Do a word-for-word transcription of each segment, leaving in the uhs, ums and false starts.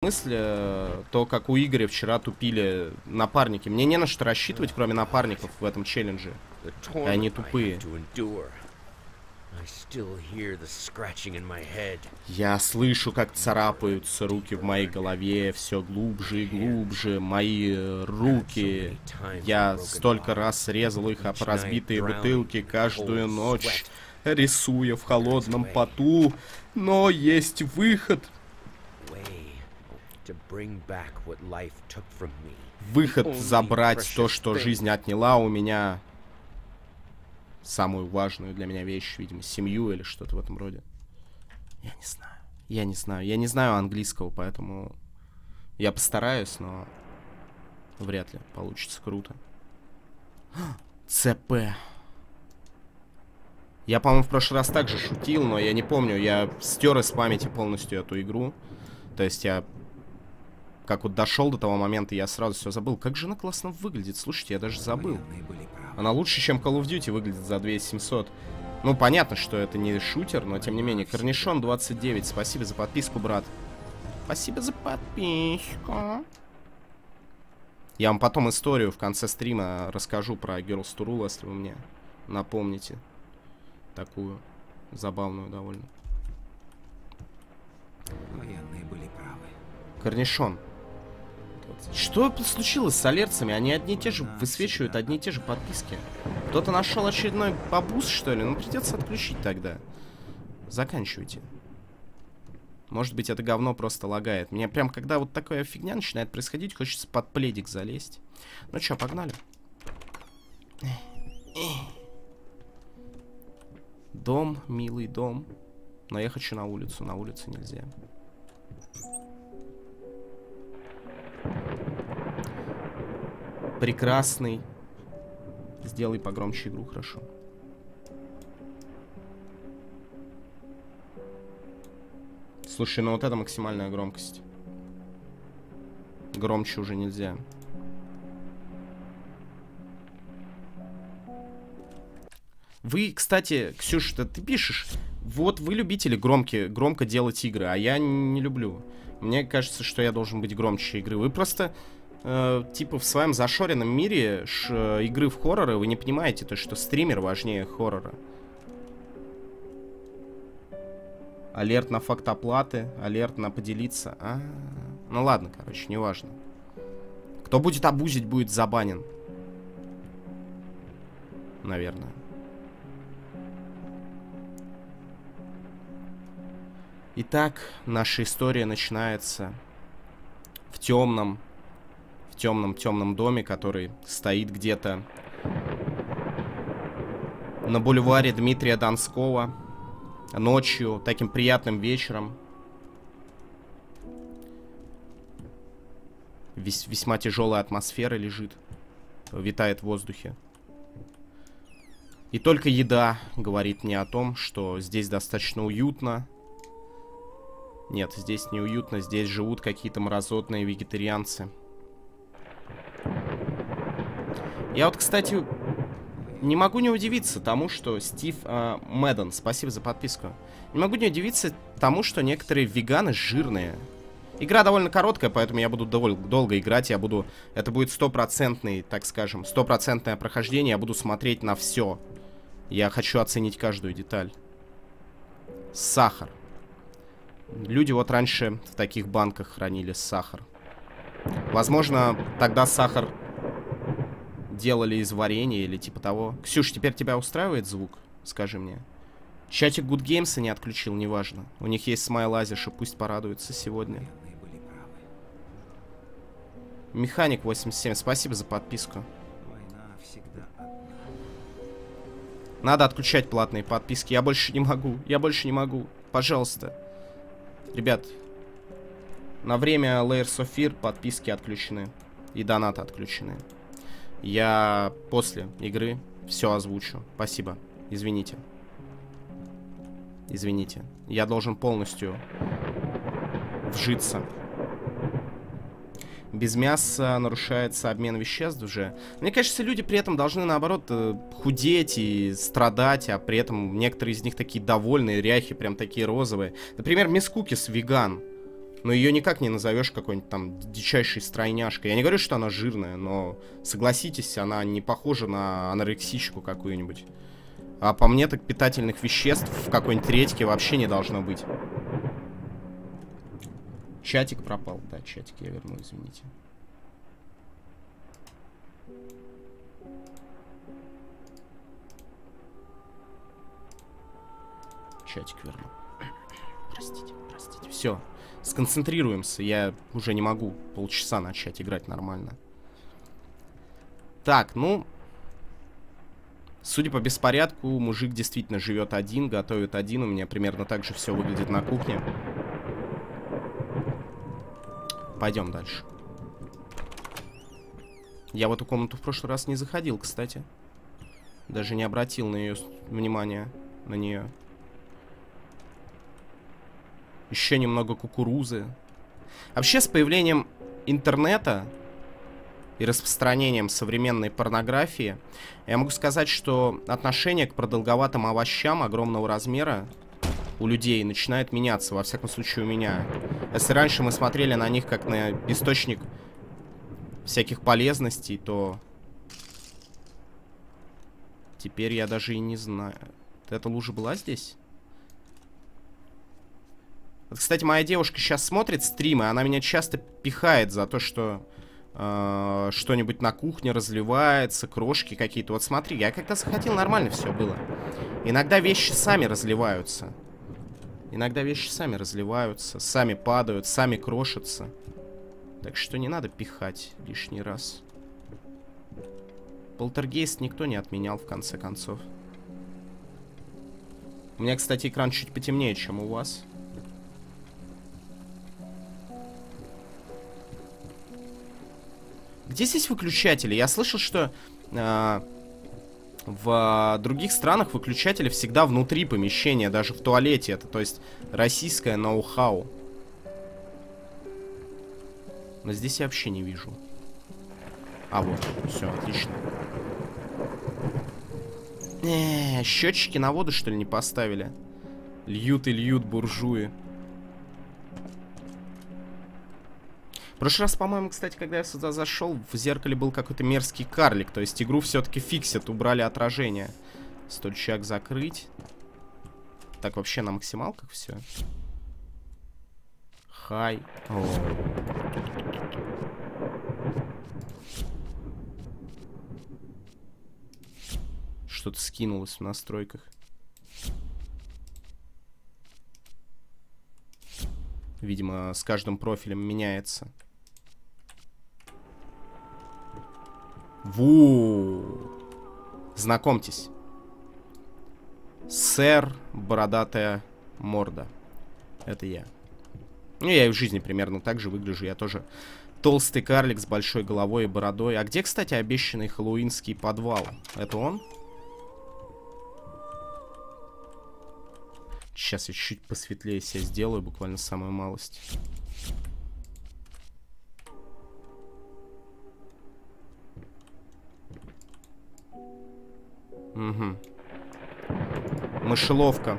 смысле то, как у Игоря вчера тупили напарники. Мне не на что рассчитывать, кроме напарников в этом челлендже. И они тупые. Я слышу, как царапаются руки в моей голове, все глубже и глубже. Мои руки. Я столько раз резал их об разбитые бутылки каждую ночь, рисуя в холодном поту. Но есть выход. Выход забрать то, что жизнь отняла у меня. Самую важную для меня вещь, видимо, семью или что-то в этом роде. Я не знаю. Я не знаю. Я не знаю английского, поэтому я постараюсь, но вряд ли получится круто. ЦП. Я, по-моему, в прошлый раз также шутил, но я не помню. Я стер из памяти полностью эту игру. То есть я... Как вот дошел до того момента, я сразу все забыл. Как же она классно выглядит. Слушайте, я даже забыл. Она лучше, чем Call of Duty выглядит за две тысячи семьсот. Ну, понятно, что это не шутер, но тем не менее. Корнишон двадцать девять. Спасибо за подписку, брат. Спасибо за подписку. Я вам потом историю в конце стрима расскажу про Girls to Rule, если вы мне напомните. Такую забавную довольно. Военные были правы. Корнишон. Что случилось с алерцами? Они одни и те же высвечивают, одни и те же подписки. Кто-то нашел очередной бабус, что ли? Ну, придется отключить тогда. Заканчивайте. Может быть, это говно просто лагает. Мне прям, когда вот такая фигня начинает происходить, хочется под пледик залезть. Ну чё, погнали. Дом, милый дом. Но я хочу на улицу. На улице нельзя. Прекрасный. Сделай погромче игру, хорошо. Слушай, ну вот это максимальная громкость. Громче уже нельзя. Вы, кстати, Ксюша, ты пишешь, вот вы любители громки, громко делать игры, а я не люблю. Мне кажется, что я должен быть громче игры. Вы просто... Э, типа в своем зашоренном мире ш, игры в хорроры вы не понимаете, то что стример важнее хоррора. Алерт на факт оплаты, алерт на поделиться. А -а -а. Ну ладно, короче, неважно. Кто будет абузить, будет забанен. Наверное. Итак, наша история начинается в темном темном-темном доме, который стоит где-то на бульваре Дмитрия Донского. Ночью, таким приятным вечером. Вес весьма тяжелая атмосфера лежит, витает в воздухе. И только еда говорит мне о том, что здесь достаточно уютно. Нет, здесь не уютно, здесь живут какие-то мразотные вегетарианцы. Я вот, кстати, не могу не удивиться тому, что Стив э, Мэдден, спасибо за подписку. Не могу не удивиться тому, что некоторые веганы жирные. Игра довольно короткая, поэтому я буду довольно долго играть. Я буду, это будет стопроцентный, так скажем, стопроцентное прохождение. Я буду смотреть на все. Я хочу оценить каждую деталь. Сахар. Люди вот раньше в таких банках хранили сахар. Возможно, тогда сахар делали из варенья или типа того. Ксюш, теперь тебя устраивает звук? Скажи мне. Чатик Good Games не отключил, неважно. У них есть смайл Азиша, пусть порадуются сегодня. Механик восемьдесят семь, спасибо за подписку. Надо отключать платные подписки. Я больше не могу. Я больше не могу. Пожалуйста. Ребят, на время Layers of Fear подписки отключены. И донаты отключены. Я после игры все озвучу. Спасибо. Извините. Извините. Я должен полностью вжиться. Без мяса нарушается обмен веществ уже. Мне кажется, люди при этом должны, наоборот, худеть и страдать, а при этом некоторые из них такие довольные, ряхи, прям такие розовые. Например, Мисс Кукис веган. Но ее никак не назовешь какой-нибудь там дичайшей стройняшкой. Я не говорю, что она жирная, но согласитесь, она не похожа на анорексичку какую-нибудь. А по мне так питательных веществ в какой-нибудь редьке вообще не должно быть. Чатик пропал. Да, чатик я верну, извините. Чатик верну. Простите, простите. Все, сконцентрируемся. Я уже не могу полчаса начать играть нормально. Так, ну... Судя по беспорядку, мужик действительно живет один, готовит один. У меня примерно так же все выглядит на кухне. Пойдем дальше. Я в эту комнату в прошлый раз не заходил, кстати. Даже не обратил на ее внимание, на нее. Еще немного кукурузы. Вообще, с появлением интернета и распространением современной порнографии, я могу сказать, что отношение к продолговатым овощам огромного размера у людей начинает меняться, во всяком случае у меня. Если раньше мы смотрели на них как на источник всяких полезностей, то теперь я даже и не знаю. Эта лужа была здесь? Вот, кстати, моя девушка сейчас смотрит стримы, она меня часто пихает за то, что э, что-нибудь на кухне разливается, крошки какие-то. Вот смотри, я когда захотел, нормально все было. Иногда вещи сами разливаются. Иногда вещи сами разливаются, сами падают, сами крошатся. Так что не надо пихать лишний раз. Полтергейст никто не отменял, в конце концов. У меня, кстати, экран чуть потемнее, чем у вас. Где здесь выключатели? Я слышал, что э, в других странах выключатели всегда внутри помещения, даже в туалете. Это, то есть, российское ноу-хау. Но здесь я вообще не вижу. А вот, все, отлично. Э, счетчики на воду, что ли, не поставили? Льют и льют буржуи. В прошлый раз, по-моему, кстати, когда я сюда зашел, в зеркале был какой-то мерзкий карлик. То есть игру все-таки фиксят, убрали отражение. Стульчак закрыть. Так, вообще на максималках все. Хай. О. Что-то скинулось в настройках. Видимо, с каждым профилем меняется. Ву! Знакомьтесь. Сэр Бородатая Морда. Это я. Ну, я и в жизни примерно так же выгляжу. Я тоже толстый карлик с большой головой и бородой. А где, кстати, обещанный хэллоуинский подвал? Это он? Сейчас я чуть посветлее себя сделаю, буквально самую малость. Угу. Мышеловка.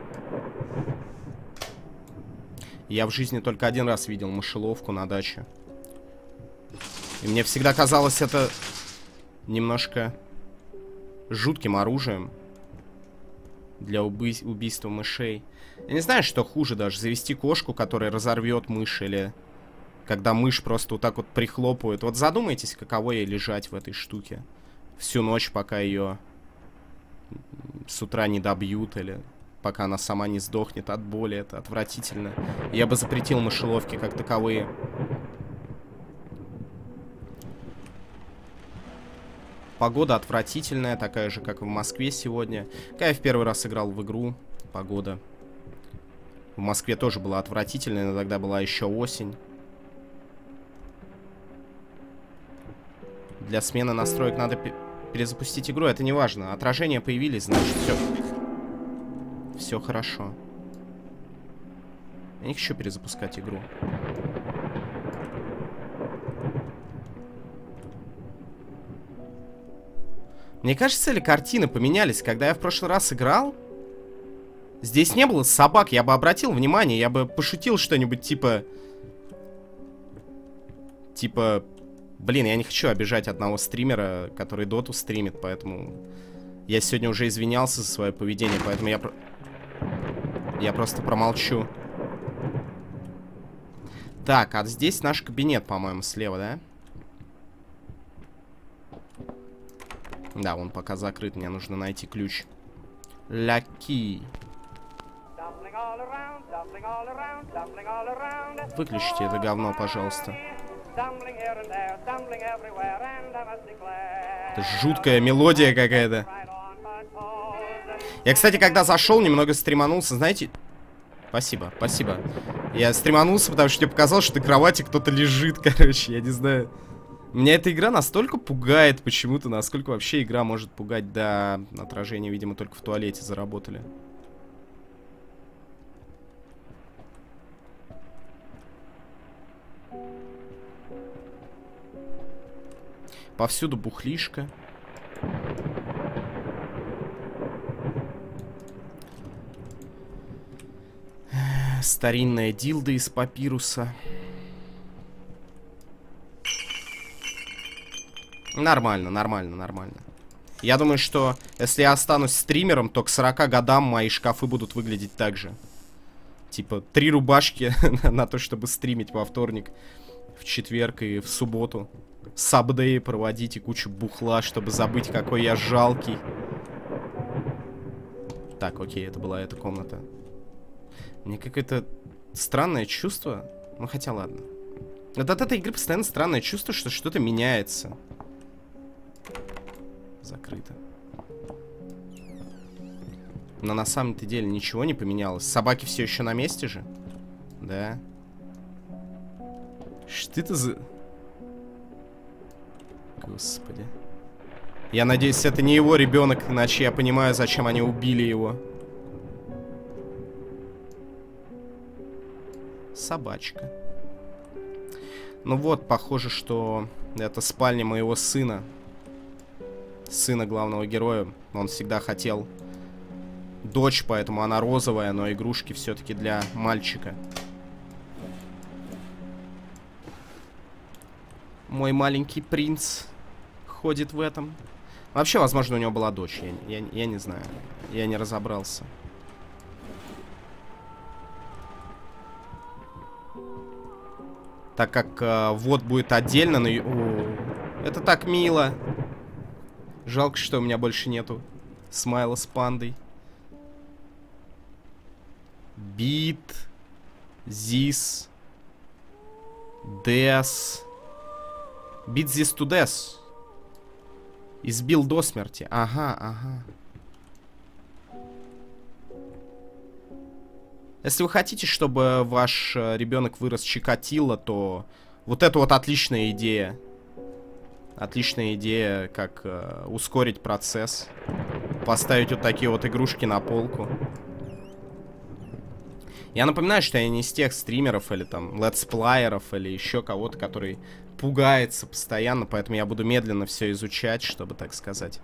Я в жизни только один раз видел мышеловку на даче. И мне всегда казалось это немножко жутким оружием для убий убийства мышей. Я не знаю, что хуже даже. Завести кошку, которая разорвет мышь, или когда мышь просто вот так вот прихлопывает. Вот задумайтесь, каково ей лежать в этой штуке всю ночь, пока ее с утра не добьют, или пока она сама не сдохнет от боли. Это отвратительно. Я бы запретил мышеловки как таковые. Погода отвратительная, такая же, как и в Москве сегодня. Когда я в первый раз играл в игру, погода в Москве тоже была отвратительная, но тогда была еще осень. Для смены настроек надо перезапустить игру, это не важно. Отражения появились, значит, все. Все хорошо. Я не хочу перезапускать игру. Мне кажется, или картины поменялись. Когда я в прошлый раз играл, Здесь не было собак, я бы обратил внимание, я бы пошутил что-нибудь типа... Типа... Блин, я не хочу обижать одного стримера, который доту стримит, поэтому... Я сегодня уже извинялся за свое поведение, поэтому я... Про... Я просто промолчу. Так, а здесь наш кабинет, по-моему, слева, да? Да, он пока закрыт, мне нужно найти ключ. Ляки. Выключите это говно, пожалуйста. Это жуткая мелодия какая-то. Я, кстати, когда зашел, немного стриманулся, знаете... Спасибо, спасибо. Я стриманулся, потому что мне показалось, что на кровати кто-то лежит, короче, я не знаю. Меня эта игра настолько пугает почему-то, насколько вообще игра может пугать. Да, отражение, видимо, только в туалете заработали. Повсюду бухлишка. Старинная дилда из папируса. Нормально, нормально, нормально. Я думаю, что если я останусь стримером, то к сорока годам мои шкафы будут выглядеть так же. Типа, три рубашки на то, чтобы стримить во вторник, в четверг и в субботу. Сабдеи проводить и кучу бухла, чтобы забыть, какой я жалкий. Так, окей, это была эта комната. Мне какое-то странное чувство. Ну, хотя ладно. Вот от этой игры постоянно странное чувство, что что-то меняется. Закрыто. Но на самом-то деле ничего не поменялось. Собаки все еще на месте же? Да. Что это за... Господи. Я надеюсь, это не его ребенок, иначе я понимаю, зачем они убили его. Собачка. Ну вот, похоже, что это спальня моего сына. Сына главного героя. Он всегда хотел дочь, поэтому она розовая, но игрушки все-таки для мальчика. Мой маленький принц ходит в этом. Вообще, возможно, у него была дочь. Я, я, я не знаю. Я не разобрался. Так как э, вот будет отдельно, но... О, это так мило. Жалко, что у меня больше нету смайла с пандой. Бит. Зис. Дес. Бит зис ту дес. Избил до смерти. Ага, ага. Если вы хотите, чтобы ваш ребенок вырос Чикатило, то вот это вот отличная идея. Отличная идея, как э, ускорить процесс. Поставить вот такие вот игрушки на полку. Я напоминаю, что я не из тех стримеров или там летсплееров или еще кого-то, который пугается постоянно, поэтому я буду медленно все изучать, чтобы так сказать.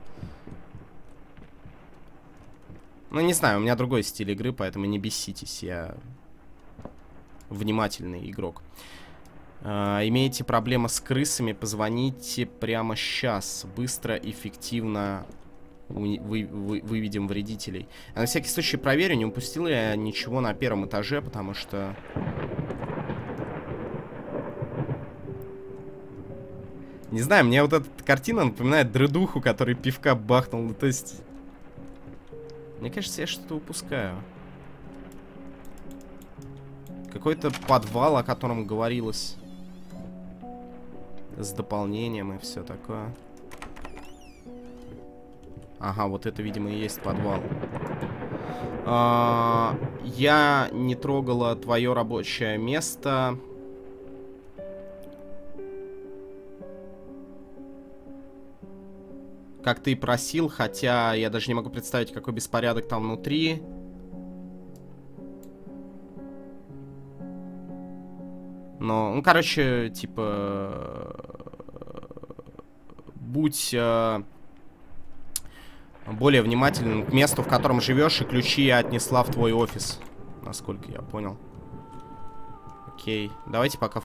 Ну, не знаю, у меня другой стиль игры, поэтому не беситесь, я внимательный игрок. Uh, имеете проблемы с крысами, позвоните прямо сейчас. Быстро, эффективно вы, вы, вы, выведем вредителей. А на всякий случай проверю, не упустил я ничего на первом этаже, потому что... Не знаю, мне вот эта картина напоминает дредуху, который пивка бахнул. Ну, то есть... Мне кажется, я что-то упускаю. Какой-то подвал, о котором говорилось. С дополнением и все такое. Ага, вот это, видимо, и есть подвал. А, я не трогала твое рабочее место. Как ты и просил, хотя я даже не могу представить, какой беспорядок там внутри. Но, ну, короче, типа... Будь... Э, более внимательным к месту, в котором живешь, и ключи я отнесла в твой офис. Насколько я понял. Окей, давайте пока